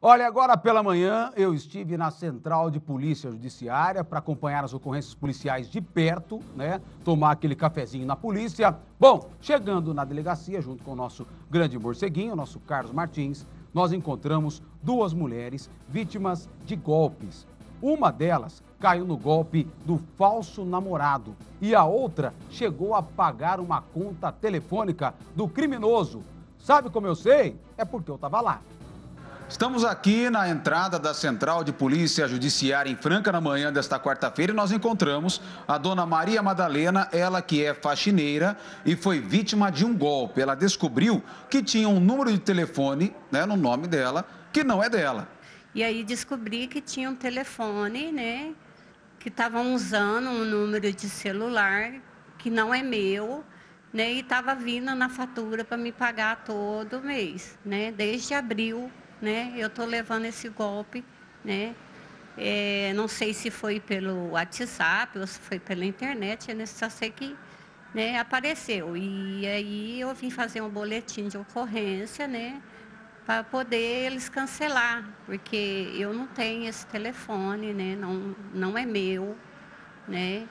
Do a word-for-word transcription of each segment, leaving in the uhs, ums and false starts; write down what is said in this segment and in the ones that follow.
Olha, agora pela manhã eu estive na Central de Polícia Judiciária para acompanhar as ocorrências policiais de perto, né? Tomar aquele cafezinho na polícia. Bom, chegando na delegacia, junto com o nosso grande morceguinho, o nosso Carlos Martins, nós encontramos duas mulheres vítimas de golpes. Uma delas caiu no golpe do falso namorado e a outra chegou a pagar uma conta telefônica do criminoso. Sabe como eu sei? É porque eu estava lá. Estamos aqui na entrada da Central de Polícia Judiciária em Franca, na manhã desta quarta-feira, e nós encontramos a dona Maria Madalena, ela que é faxineira e foi vítima de um golpe. Ela descobriu que tinha um número de telefone, né, no nome dela, que não é dela. E aí descobri que tinha um telefone, né, que estavam usando um número de celular que não é meu, né, e estava vindo na fatura para me pagar todo mês, né, desde abril. Né? Eu estou levando esse golpe, né? É, não sei se foi pelo WhatsApp ou se foi pela internet, eu só sei que, né, apareceu. E aí eu vim fazer um boletim de ocorrência, né, para poder eles cancelar, porque eu não tenho esse telefone, né, não, não é meu, né?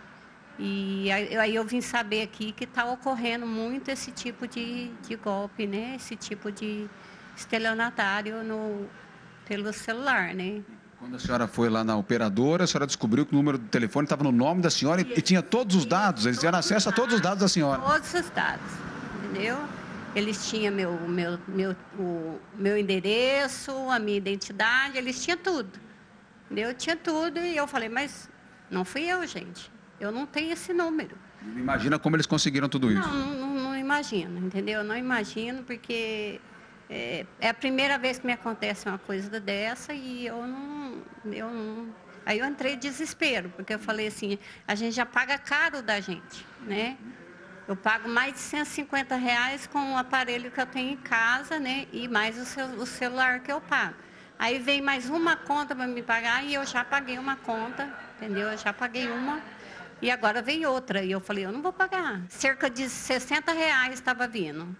E aí, aí eu vim saber aqui que está ocorrendo muito esse tipo de, de golpe, né? Esse tipo de estelionatário no, pelo celular, né? Quando a senhora foi lá na operadora, a senhora descobriu que o número do telefone estava no nome da senhora e, e tinha todos os dados, eles tiveram acesso a todos os dados da senhora. Todos os dados, entendeu? Eles tinham meu, meu, meu, o meu endereço, a minha identidade, eles tinham tudo, entendeu? Tinha tudo e eu falei, mas não fui eu, gente, eu não tenho esse número. Imagina como eles conseguiram tudo isso. Não, não, não imagino, entendeu? Eu não imagino porque... É, é a primeira vez que me acontece uma coisa dessa e eu não, eu não... Aí eu entrei em desespero, porque eu falei assim, a gente já paga caro da gente, né? Eu pago mais de cento e cinquenta reais com o aparelho que eu tenho em casa, né? E mais o, seu, o celular que eu pago. Aí vem mais uma conta para me pagar e eu já paguei uma conta, entendeu? Eu já paguei uma e agora vem outra. E eu falei, eu não vou pagar. Cerca de sessenta reais estava vindo.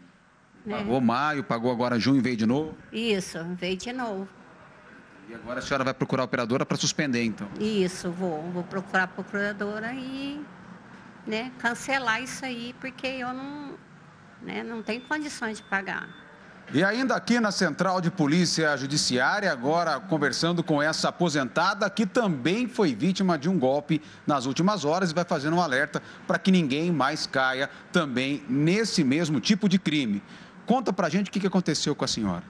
Pagou é. maio, pagou agora junho, veio de novo? Isso, veio de novo. E agora a senhora vai procurar a operadora para suspender, então? Isso, vou. Vou procurar a procuradora e, né, cancelar isso aí, porque eu não, né, não tenho condições de pagar. E ainda aqui na Central de Polícia Judiciária, agora conversando com essa aposentada que também foi vítima de um golpe nas últimas horas e vai fazendo um alerta para que ninguém mais caia também nesse mesmo tipo de crime. Conta pra gente o que aconteceu com a senhora.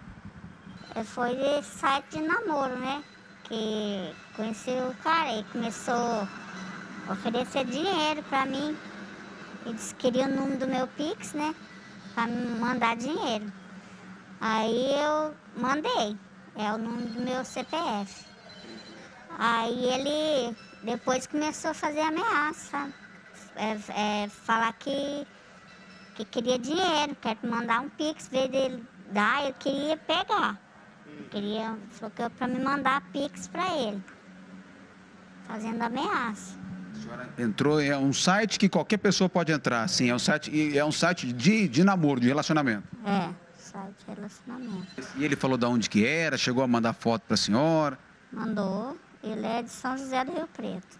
Foi de site de namoro, né? Que conheci o cara e começou a oferecer dinheiro pra mim. Eles queriam o número do meu Pix, né? Pra me mandar dinheiro. Aí eu mandei. É o número do meu C P F. Aí ele depois começou a fazer ameaça. É, é, falar que... que queria dinheiro, quer mandar um Pix, em vez dele dar, ele queria pegar. Ele queria, falou que para me mandar Pix para ele, fazendo ameaça. A senhora entrou, é um site que qualquer pessoa pode entrar, sim, é um site, é um site de, de namoro, de relacionamento. É, site de relacionamento. E ele falou de onde que era, chegou a mandar foto para a senhora? Mandou, ele é de São José do Rio Preto.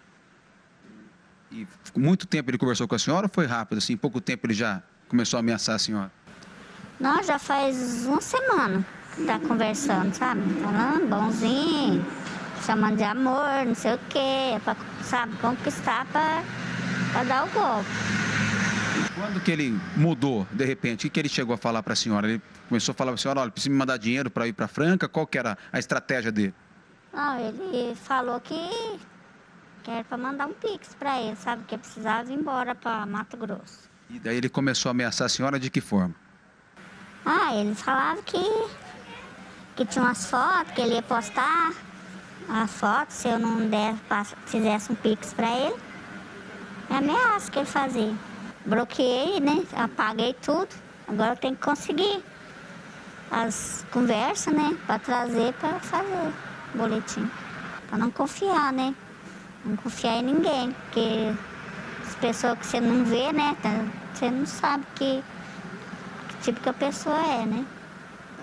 E muito tempo ele conversou com a senhora ou foi rápido, assim, pouco tempo ele já começou a ameaçar a senhora? Não, já faz uma semana que tá conversando, sabe? Falando bonzinho, chamando de amor, não sei o quê, pra, sabe, conquistar pra, pra dar o golpe. Quando que ele mudou, de repente? O que, que ele chegou a falar pra senhora? Ele começou a falar pra senhora, olha, precisa me mandar dinheiro para ir pra Franca, qual que era a estratégia dele? Não, ele falou que, que era pra mandar um Pix pra ele, sabe? Que precisava ir embora pra Mato Grosso. E daí ele começou a ameaçar a senhora de que forma? Ah, ele falava que, que tinha umas fotos, que ele ia postar as fotos, se eu não der, fizesse um Pix pra ele. É ameaça que ele fazia. Bloqueei, né? Apaguei tudo. Agora eu tenho que conseguir as conversas, né? Pra trazer, pra fazer boletim. Pra não confiar, né? Não confiar em ninguém, porque as pessoas que você não vê, né? Você não sabe que, que tipo que a pessoa é, né?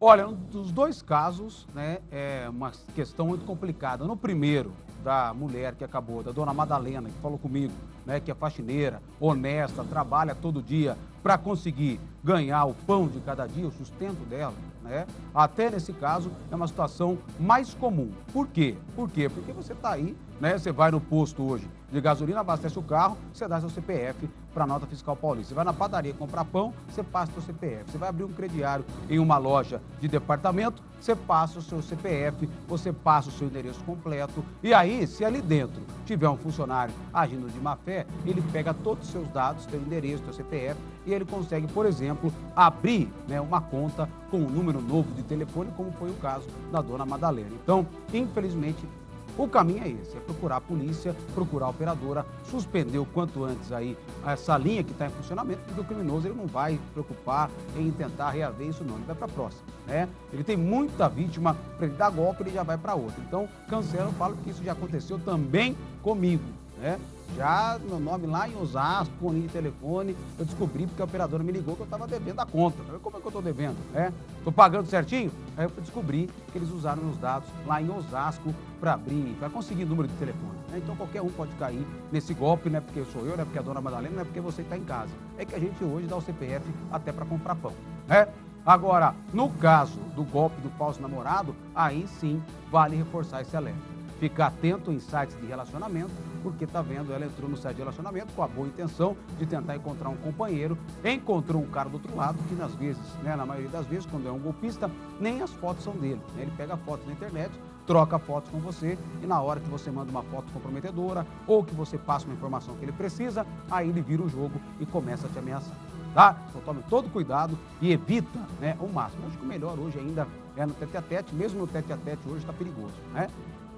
Olha, um dos dois casos, né, é uma questão muito complicada. No primeiro, da mulher que acabou, da dona Madalena, que falou comigo, né, que é faxineira, honesta, trabalha todo dia para conseguir ganhar o pão de cada dia, o sustento dela, né? Até nesse caso é uma situação mais comum. Por quê? Por quê? Porque você está aí, né? Você vai no posto hoje de gasolina, abastece o carro, você dá seu C P F para a nota fiscal paulista. Você vai na padaria comprar pão, você passa o seu C P F. Você vai abrir um crediário em uma loja de departamento, você passa o seu C P F, você passa o seu endereço completo. E aí, se ali dentro tiver um funcionário agindo de má fé, ele pega todos os seus dados, seu endereço, seu C P F, e ele consegue, por exemplo, abrir, né, uma conta com um número novo de telefone, como foi o caso da dona Madalena. Então, infelizmente, o caminho é esse, é procurar a polícia, procurar a operadora, suspender o quanto antes aí essa linha que está em funcionamento, porque o criminoso ele não vai se preocupar em tentar reaver isso não, ele vai para a próxima, né? Ele tem muita vítima, para ele dar golpe ele já vai para outra. Então, cancela, eu falo que isso já aconteceu também comigo, né? Já meu nome lá em Osasco, com linha de telefone, eu descobri porque a operadora me ligou que eu estava devendo a conta. Como é que eu estou devendo? Estou pagando certinho? Aí eu descobri que eles usaram meus dados lá em Osasco para abrir, para conseguir número de telefone. Né? Então qualquer um pode cair nesse golpe, não é porque sou eu, não é porque a dona Madalena, não é porque você está em casa. É que a gente hoje dá o C P F até para comprar pão, né? Agora, no caso do golpe do falso namorado, aí sim vale reforçar esse alerta. Ficar atento em sites de relacionamento, porque tá vendo, ela entrou no site de relacionamento com a boa intenção de tentar encontrar um companheiro, encontrou um cara do outro lado, que nas vezes, né, na maioria das vezes, quando é um golpista, nem as fotos são dele, né? Ele pega fotos na internet, troca fotos com você e na hora que você manda uma foto comprometedora ou que você passa uma informação que ele precisa, aí ele vira o jogo e começa a te ameaçar. Tá? Então tome todo cuidado e evita, né, o máximo. Acho que o melhor hoje ainda é no tete a tete, mesmo no tete a tete hoje está perigoso, né?